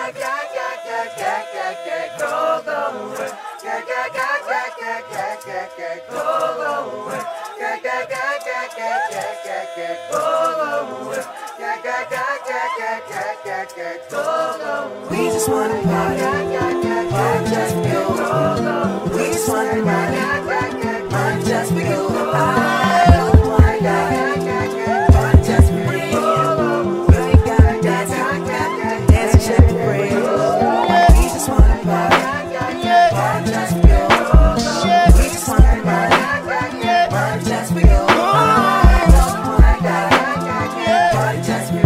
We just wanna party, just for you. We just wanna party, just for you. I don't wanna die, just for you. We ain't gotta dance and shake and break. We just wanna party, just for you. We just wanna party, just for you. I don't wanna die, just for you.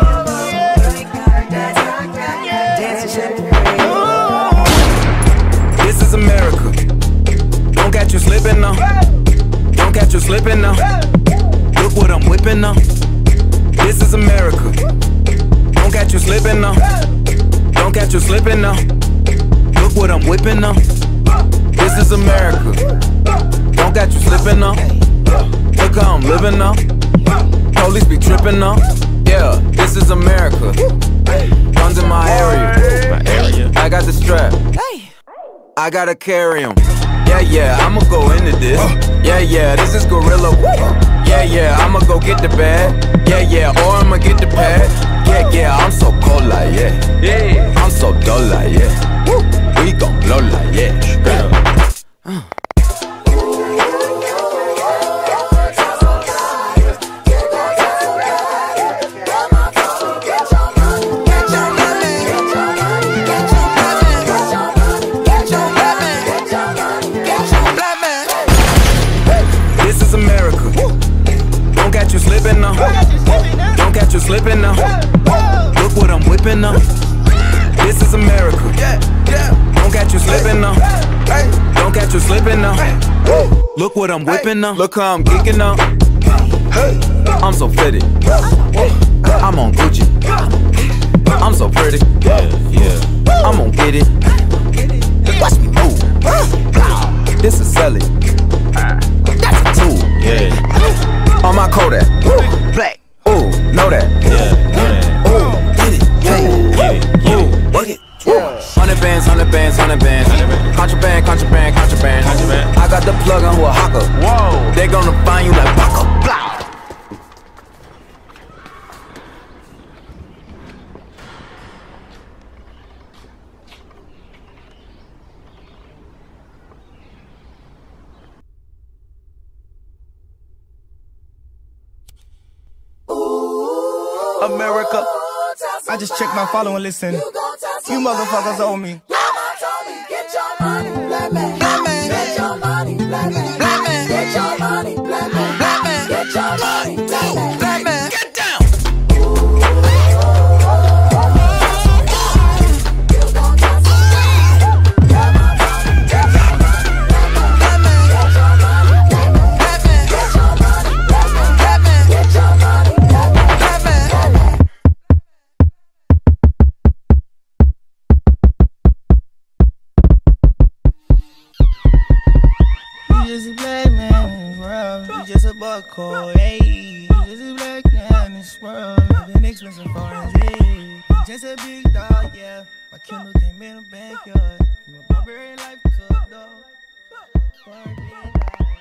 This is America. Don't catch you slipping now. Don't catch you slipping now. Look what I'm whipping now. This is America. Don't catch you slipping now. Don't catch you slipping now. Look what I'm whipping now. This is America. Don't catch you slipping now. Look how I'm living now. Police be tripping now. Yeah, this is America. Guns in my area. I got the strap. I gotta carry 'em. Yeah, I'ma go into this. Yeah, this is gorilla. Yeah, I'ma go get the bag. Yeah, or I'ma get the pad. Yeah, I'm so cold like yeah. I'm so dull like yeah. We gon' blow like yeah. This is America. Don't catch you slipping now. Don't catch you slipping now. Look what I'm whipping now. This is America. Don't catch you slipping now. Don't catch you slipping now. Look what I'm whipping now. Look how I'm geeking now. I'm so fitted. I'm on Gucci. I'm so pretty. I'm gon' get it. Watch me move. This is selling. That's a tool. On my Kodak. Black. Ooh, know that. Ooh, get it. Ooh, work it. 100 bands, 100 bands, 100 bands. Contraband. I got the plug on who a hawker. Whoa. They gonna find you like Baka. Blah. America. I just checked my follow and listen. You motherfuckers owe me. Get your money, black man. Get your money, black man. Get your money, black man. Get your money, black man. Get down. Just a black man in this world. You just a buckhole, hey. Just a black man in this world. Living expensive foreign, hey. Just a big dog, yeah. My Kindle came in the backyard. My Burberry life cooked, dog.